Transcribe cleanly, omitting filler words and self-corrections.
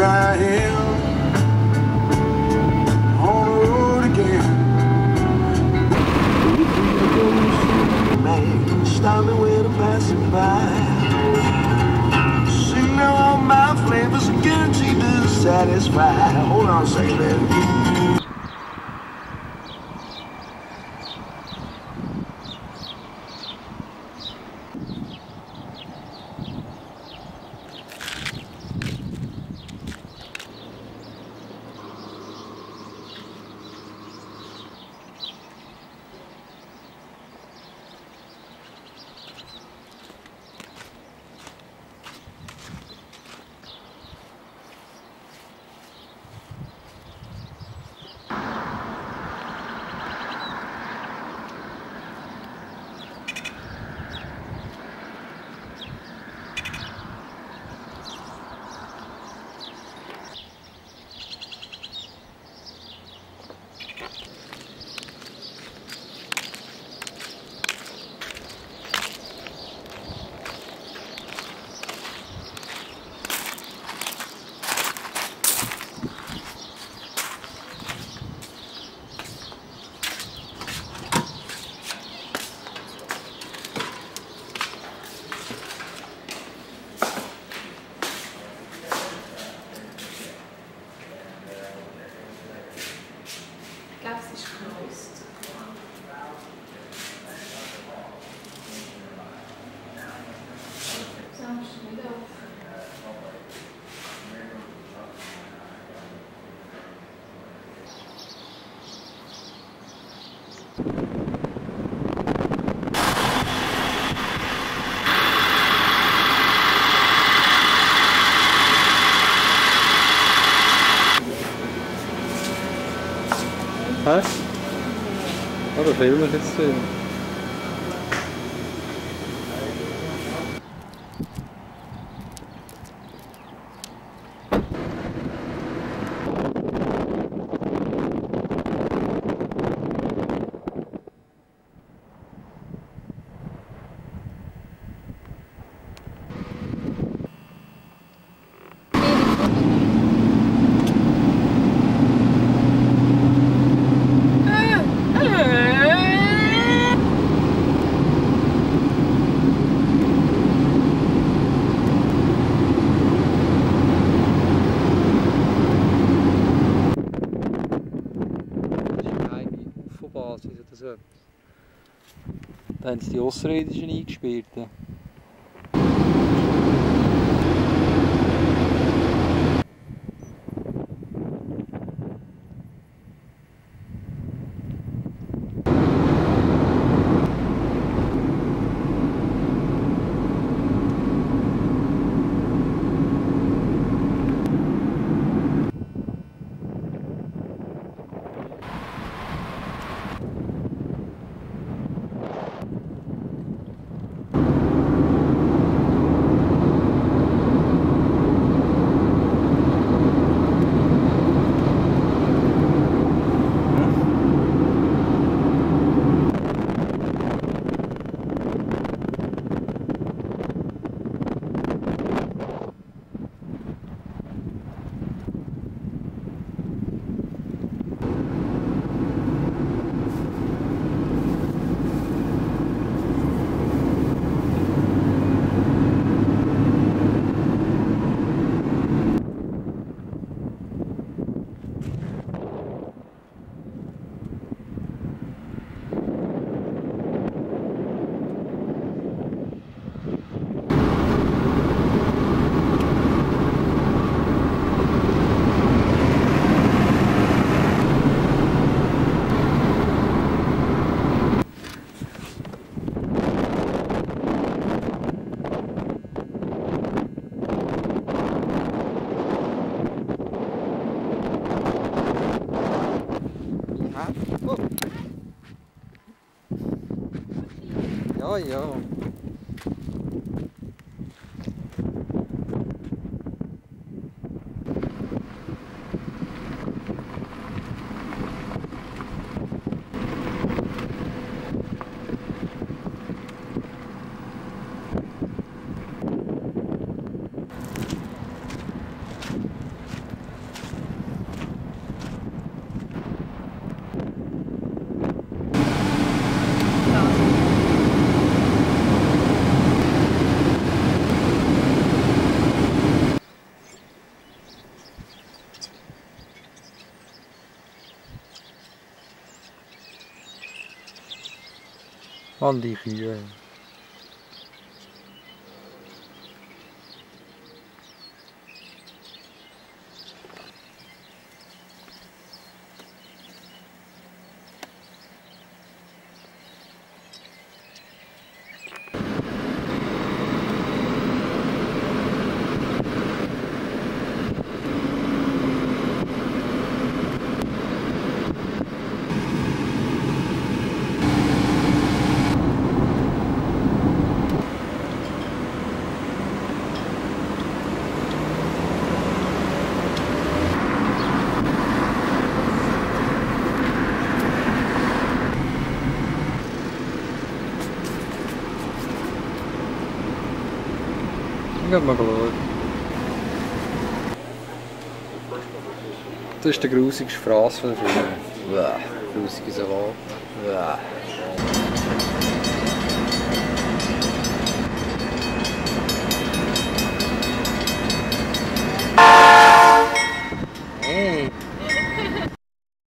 I am on the road again. Man, stop me when I'm passing by. See now all my flavors are guaranteed to satisfy. Hold on a second, man. Ich glaube, es ist gelöst. Sonst nicht auf. Hä? Oh, da filmen wir jetzt drin. So. Da haben sie die Außerirdischen eingespielt. Ja, ja. An die Kühe. Ich hab mal geschaut. Das ist der grusigste Fraß von der Firma. Grusige Salat.